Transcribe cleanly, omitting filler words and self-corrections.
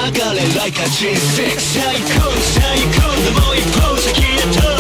流れ like a G6 最高最高でもう一歩先へと